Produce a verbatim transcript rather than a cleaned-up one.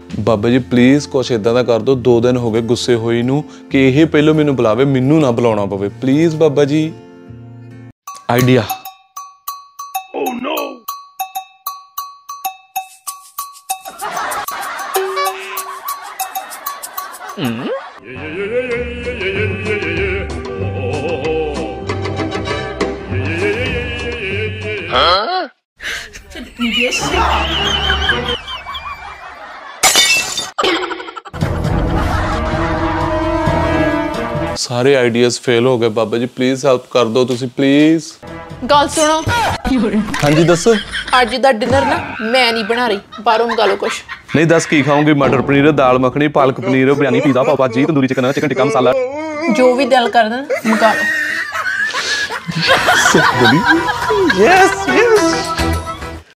बाबा जी please कुछ इदां दा कर दो, दो दिन हो गए गुस्से होई नूं कि यह पहलों मैनूं बुलावे, मैनूं ना बुलाउणा पवे। प्लीज़ बाबा जी। Idea. Oh no! Mm? Yeah, yeah, yeah, yeah, yeah, yeah, yeah, yeah, yeah. Oh, oh, oh. Yeah, yeah, yeah, yeah, yeah, yeah, yeah, yeah. Huh? सारे आइडियाज़ फेल हो गए बाबा जी, प्लीज़ हेल्प कर दो तुसी प्लीज़। गल सुनो। हाँ जी दसो। अज दा डिनर ना मैं नहीं बना रही, बाहरों मंगा लो कुछ। नहीं दस की खाऊंगी? मटर पनीर, दाल makhani, palak paneer, biryani, pizza, pav bhaji, tandoori chicken, chicken tikka masala, जो भी दिल कर देना मंगा लो। Yes yes.